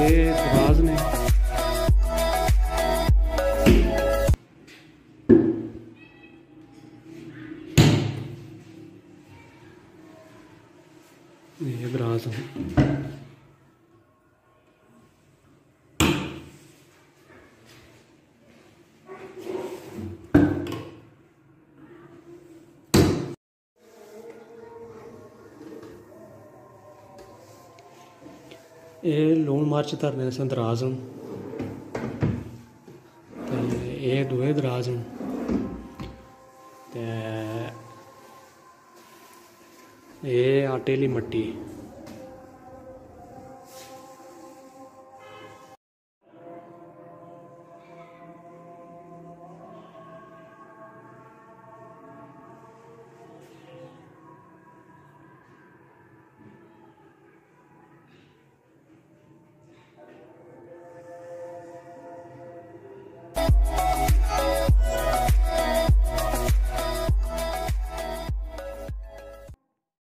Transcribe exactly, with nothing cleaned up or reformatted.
ये दराज ने ये दराज है। ये लून मर्च धरने से दराज हूँ, ये दुए दराज हूँ, ये आटे ली मट्टी।